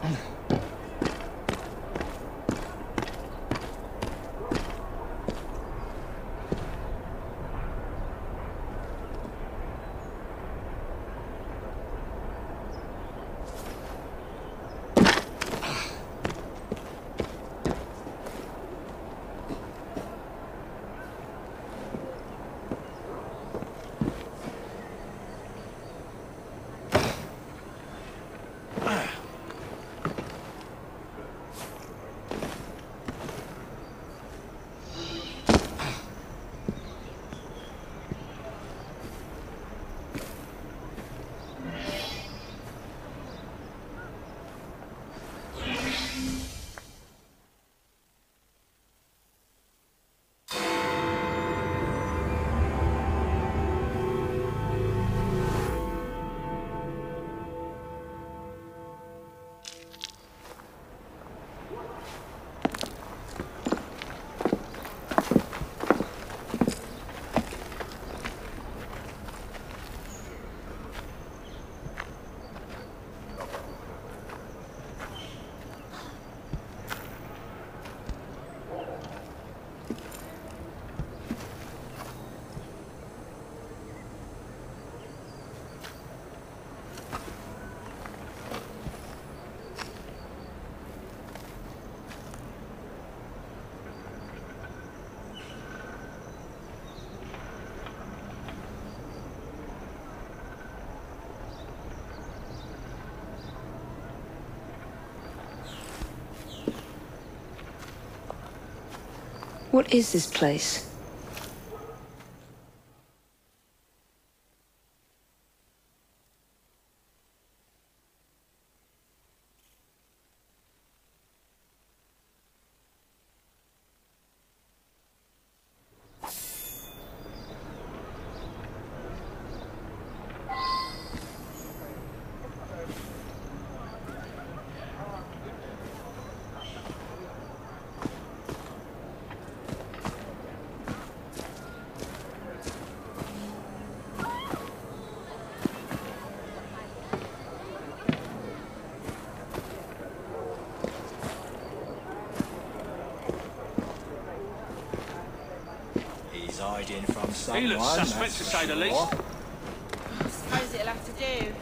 What is this place? Hiding from someone. He looks suspect to say the least. I suppose it'll have to do.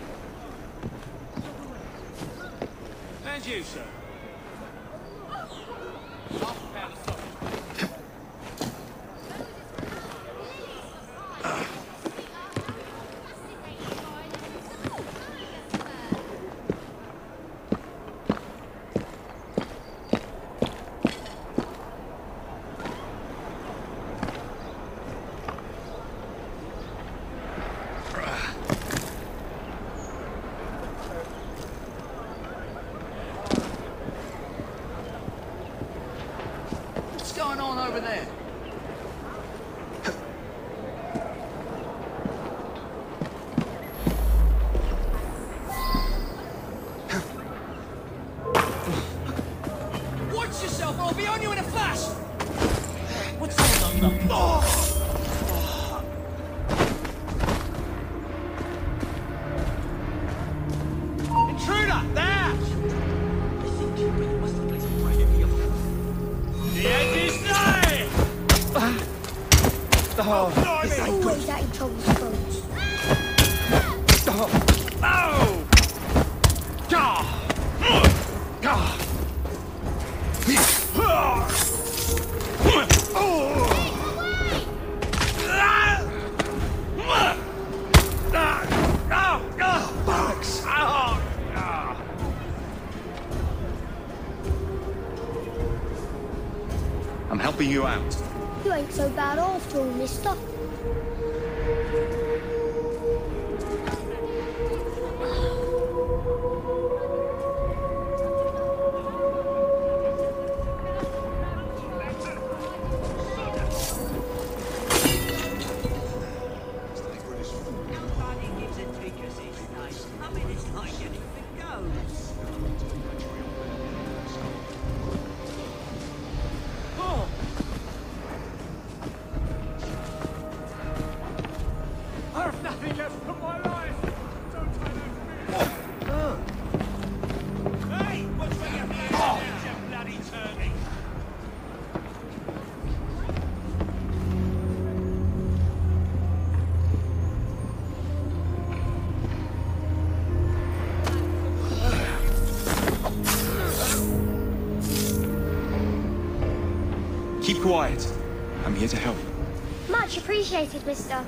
And you, sir? What's going on over there? Watch yourself, or I'll be on you in a flash! What's going on? Oh! Intruder! There! The end is nigh! Oh, It's always at each other's throats. Oh! Bollocks! I'm helping you out. You ain't so bad after all, mister. Nobody gives a ticket these days. I mean, it's like anything goes. Oh! Keep quiet. I'm here to help. Much appreciated, mister.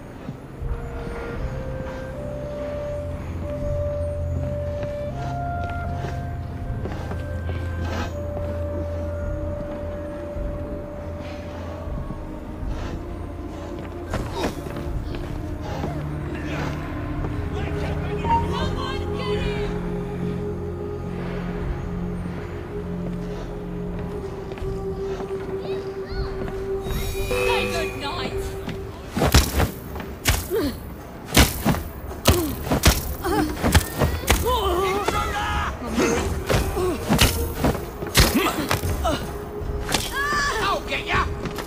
Say good night. I'll get ya!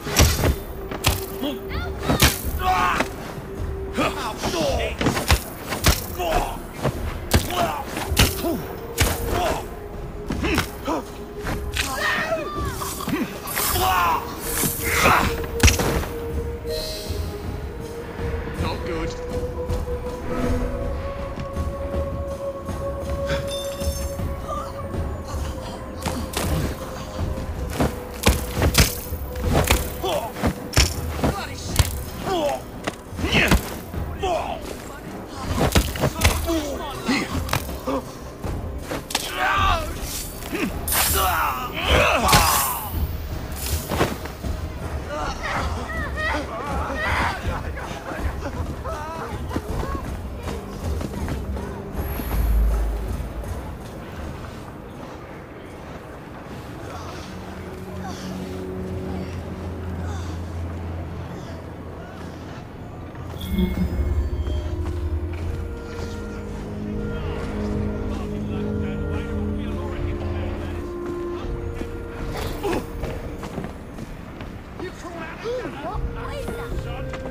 Not good. Bloody shit! What is that?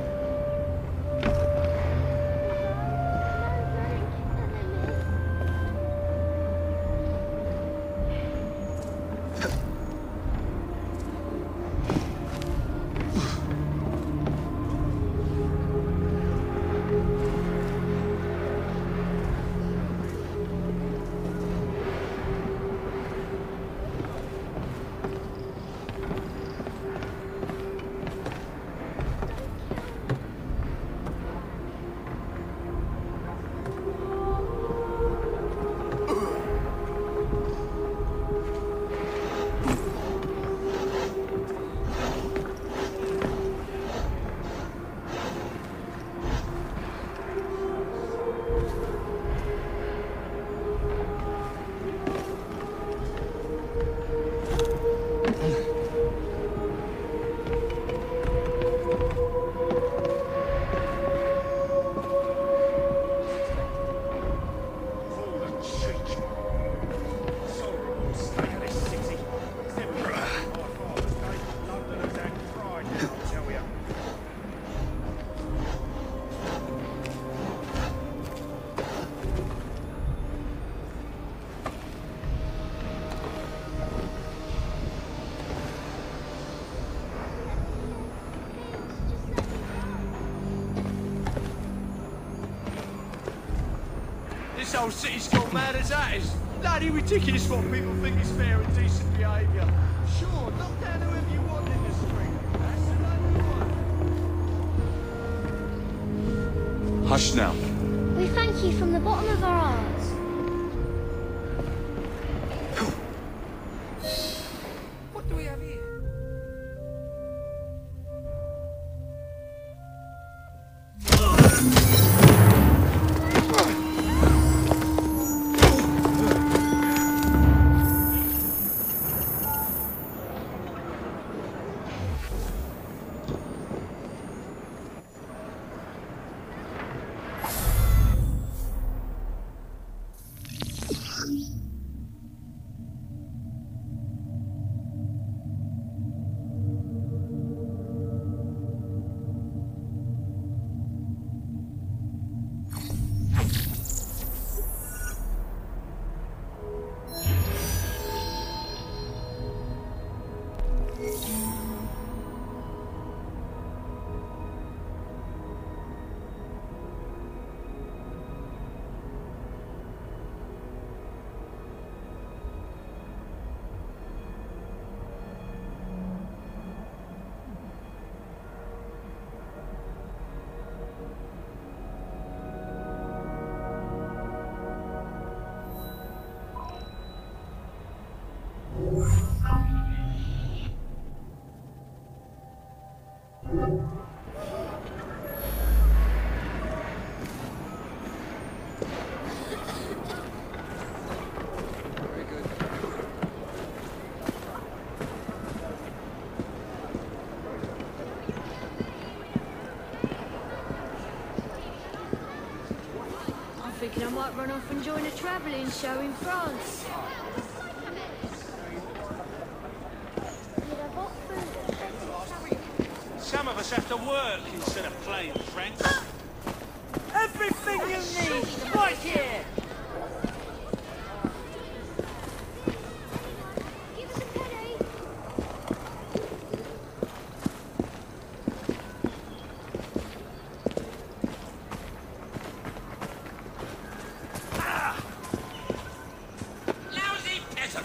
This whole city's gone mad as that is. Bloody ridiculous what people think is fair and decent behaviour. Sure, knock down whoever you want in the street. That's the only one. Hush now. We thank you from the bottom of our hearts. What do we have here? might run off and join a travelling show in France. Some of us have to work instead of playing Frank. Everything you need, right here! Give us a penny. Lousy peasant!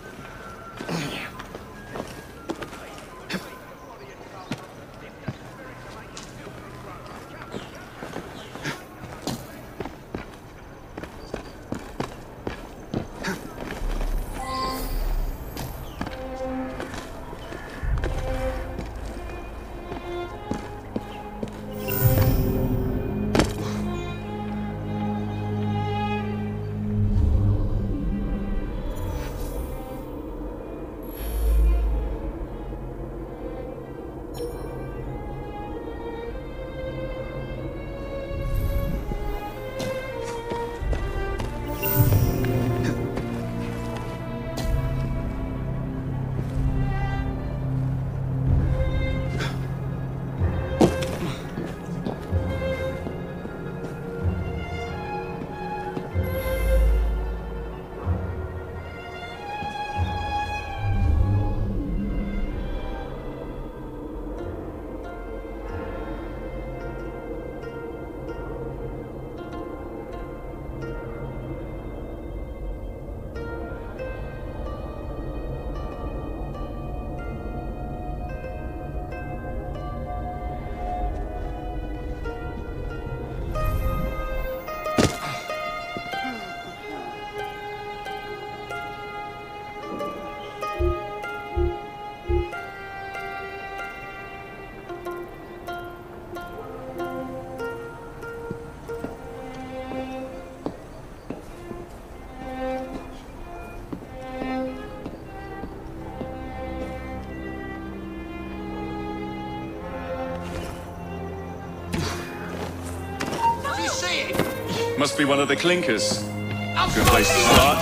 Must be one of the clinkers. Good place to start.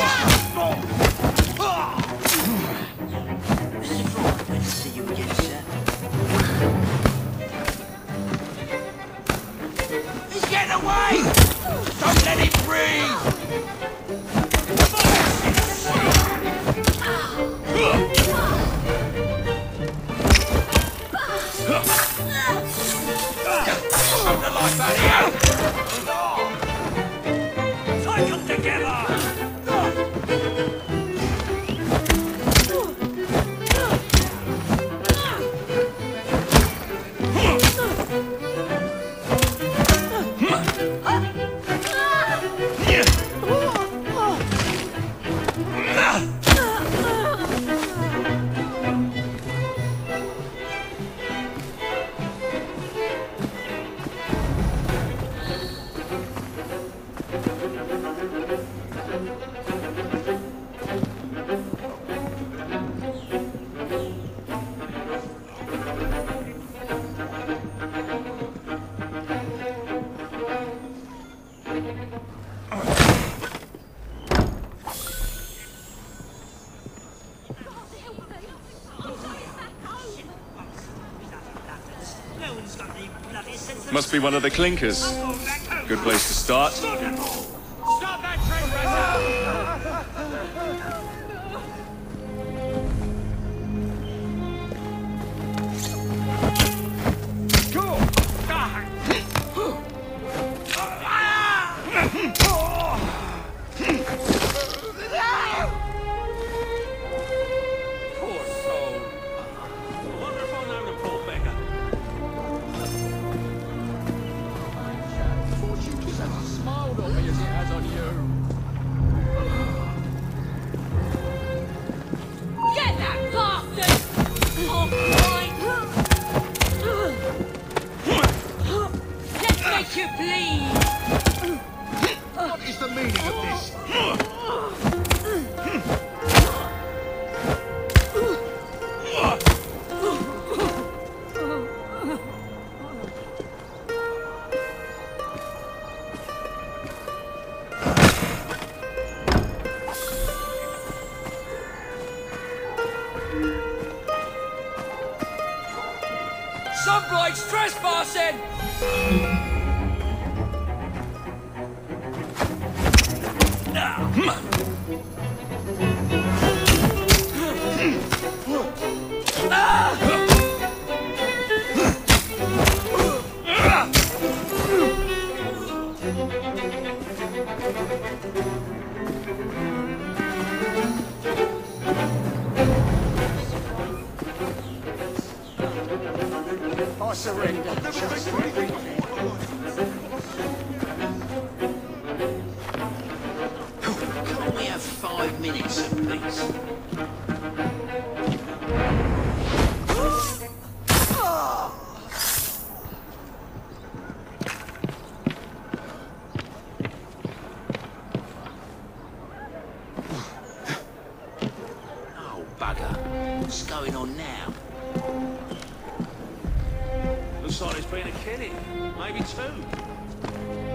See you again, sir. He's getting away! Don't let him breathe! Shut the life out of you! Take them together! Must be one of the clinkers. Good place to start. Stop that train, Poor soul. I wonder if I know the poor beggar. Fortune just hasn't smiled on me as Bloke's trespassing! I surrender. Can't we have 5 minutes of peace? Oh, bugger. What's going on now? Looks like there's been a killing. Maybe 2.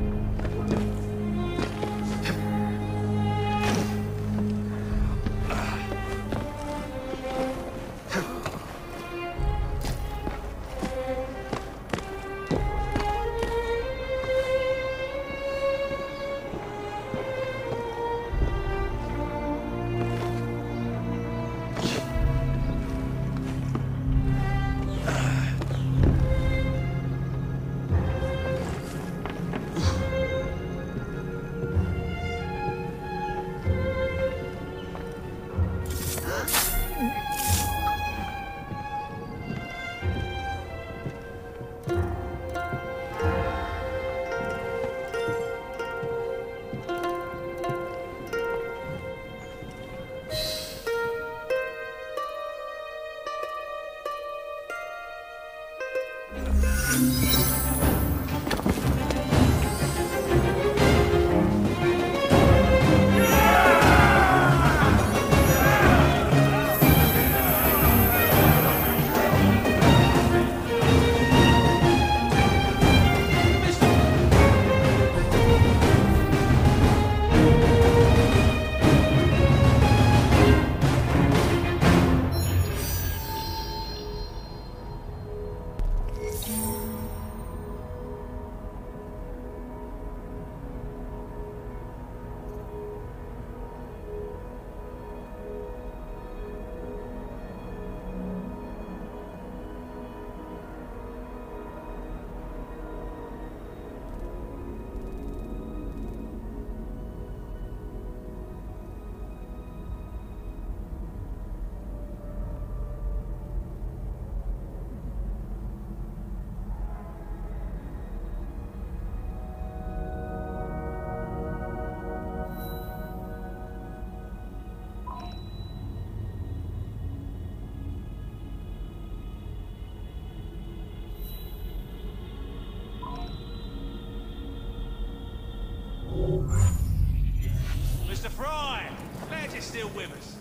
Mr. Fry! Glad you're still with us.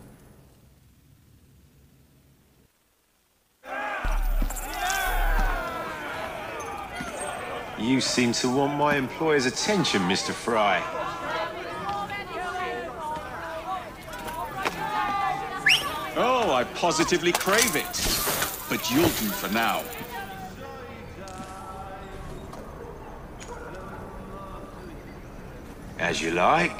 You seem to want my employer's attention, Mr. Fry. Oh, I positively crave it. But you'll do for now. As you like.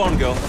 Go on, girl.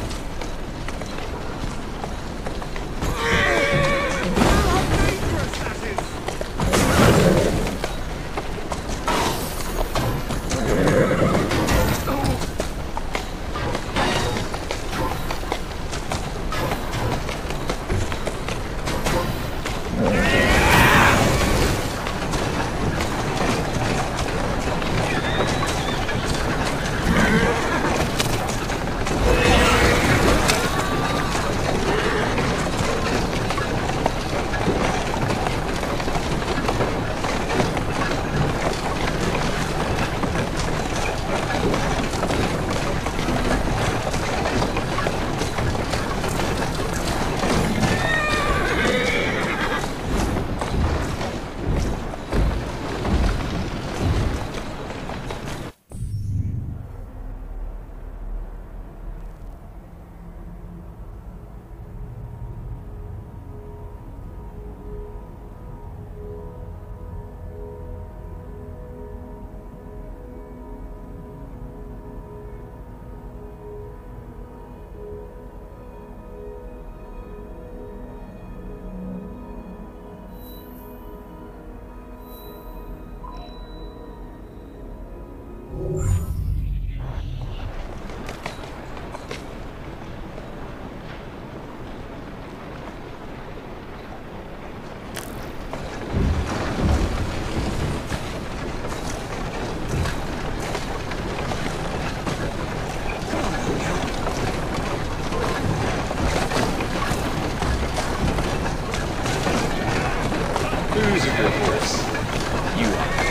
Who's a good horse? You are.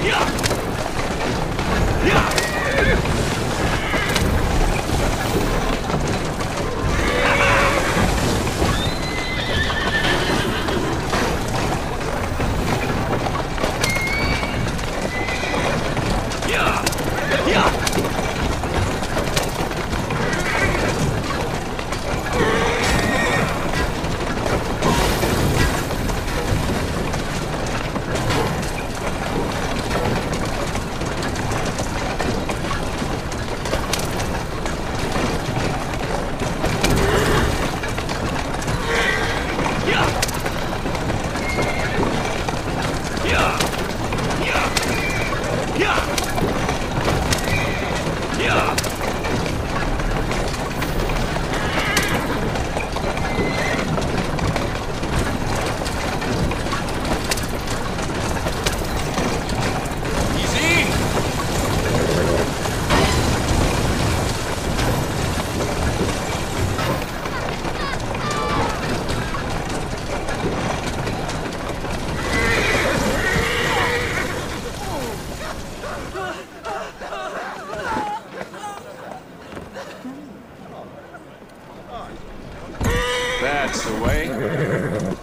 That's the way.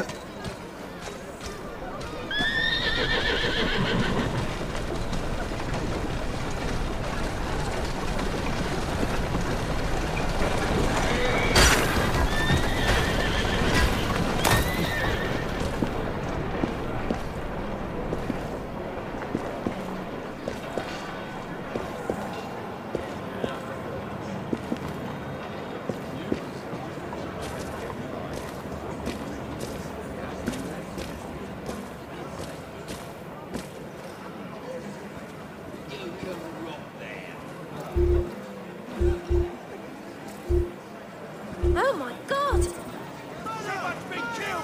Oh my god! Someone's been killed!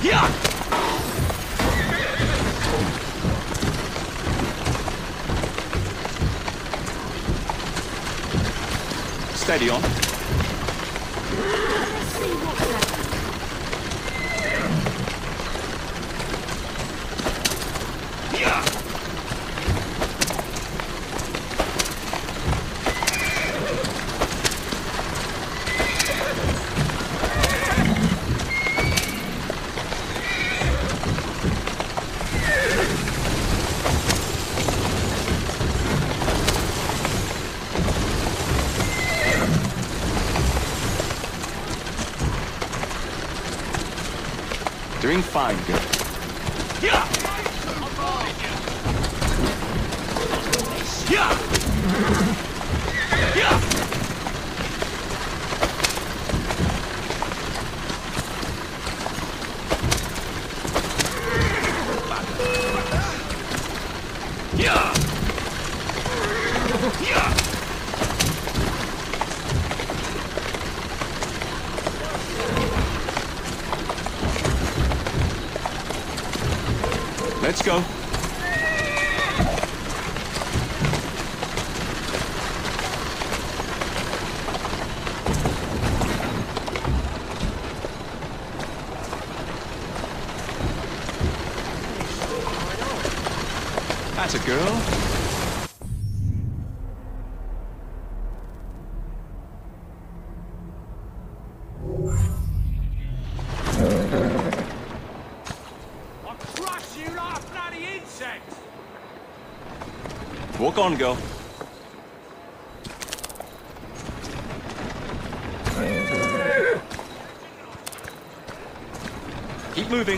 Steady on. Let's see what's happening. Doing fine, girl. Let's go. That's a girl. Walk on, girl. Keep moving.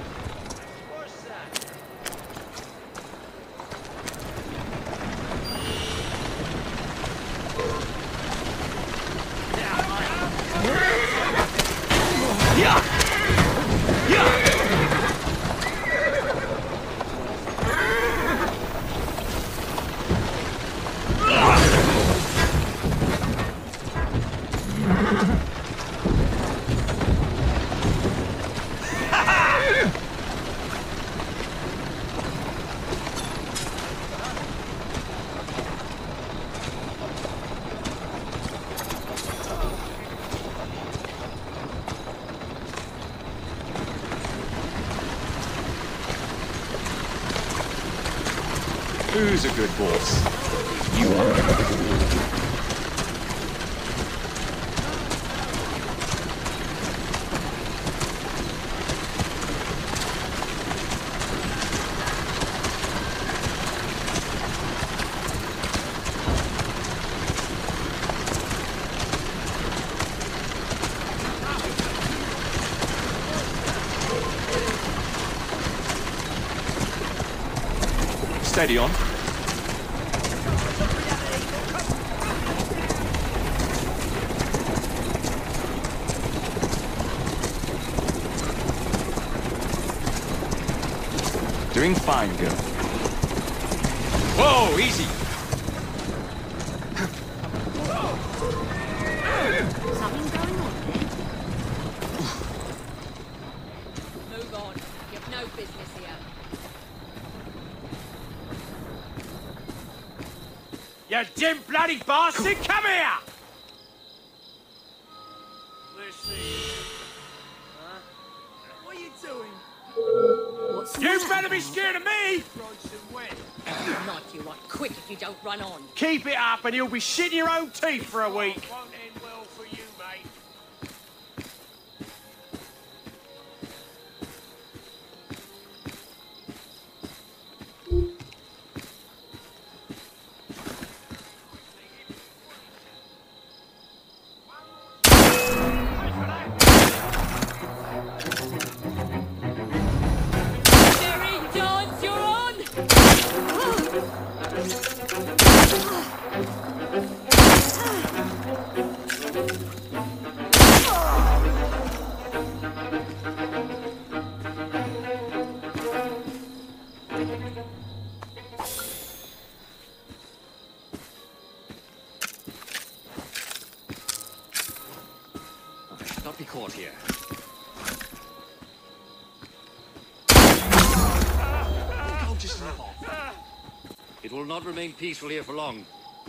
Who's a good boss? You are. Steady on. Doing fine, girl. Whoa, easy. Something going on there? Move on. You've no business here. You dim bloody bastard, come here! Let's see. Huh? What are you doing? What's You that? better be scared of me! Wet. Knock you up quick if you don't run on. Keep it up and you'll be shitting your own teeth for a week. Won't end well for you, mate. Jerry, dance, you're on! I should not be caught here. It will not remain peaceful here for long.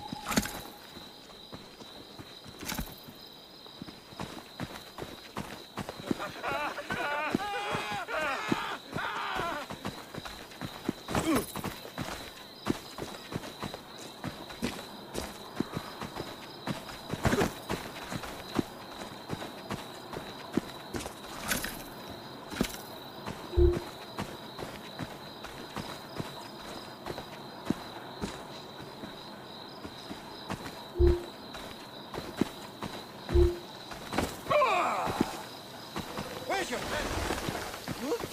Where's your pen? Whoops.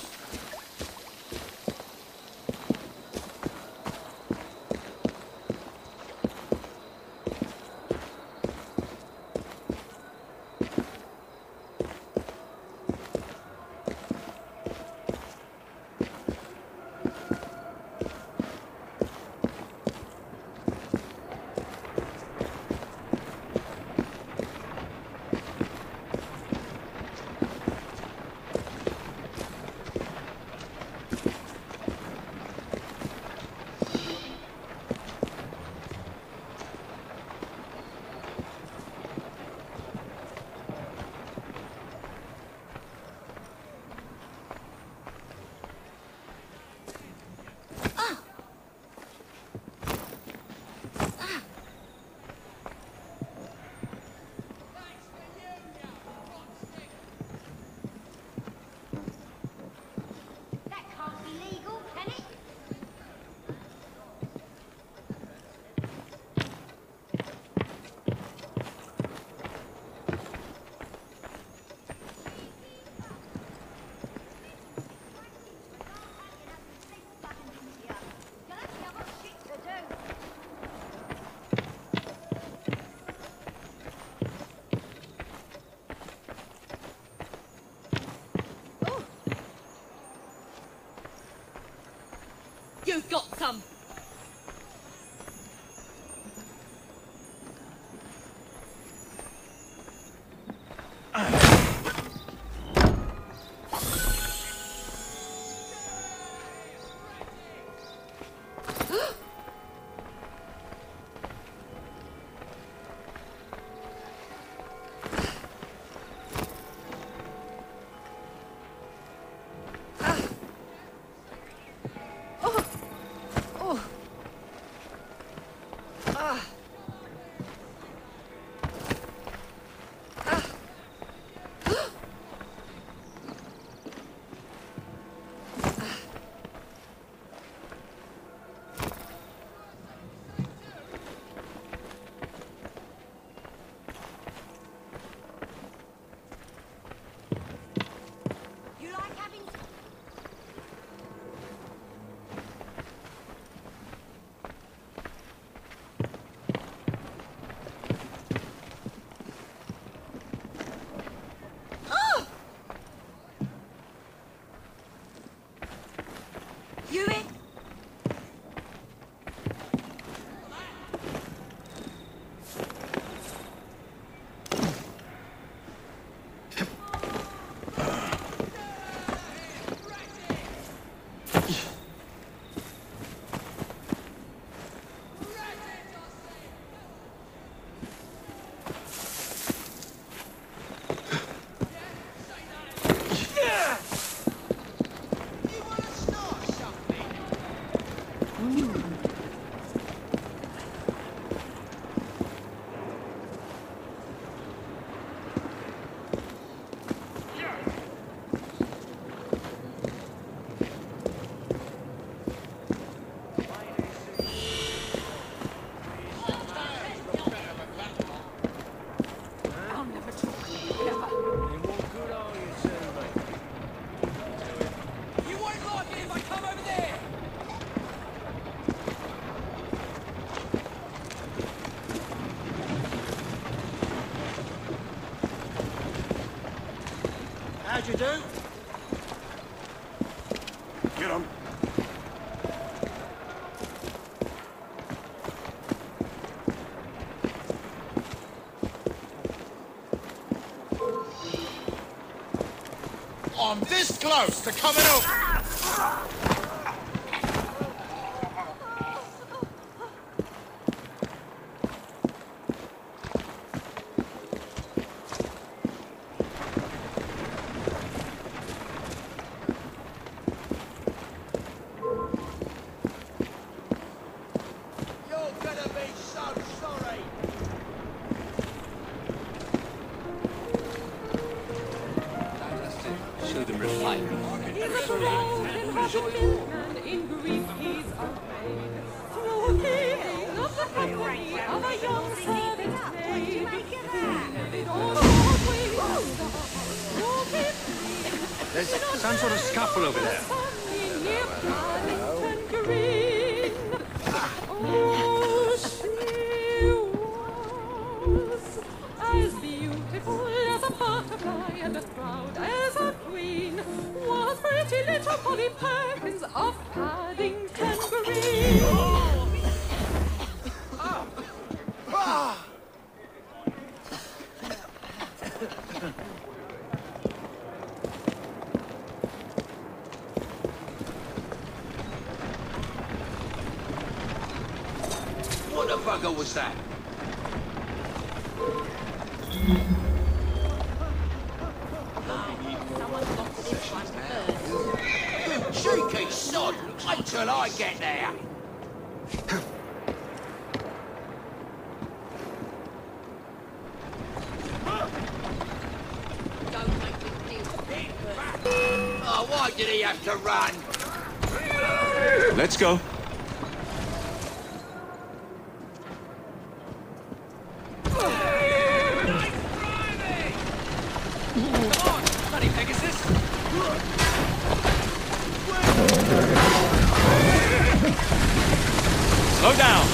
That can't be legal, can it? You've got some. You like having... You in? I'll never talk to you ever. You won't like it if I come over there! How'd you do? Get on. I'm this close to coming over. show them refinement. There's some sort of scuffle over there. As beautiful as a butterfly and as proud as a queen was pretty little Polly Perkins of Paddington Green. What the bugger was that? Cheeky sod! Wait till I get there! Don't make me deal. Oh, why did he have to run? Let's go. Bloody Pegasus! Slow down.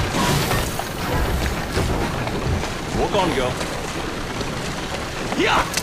Walk on, girl. Yeah!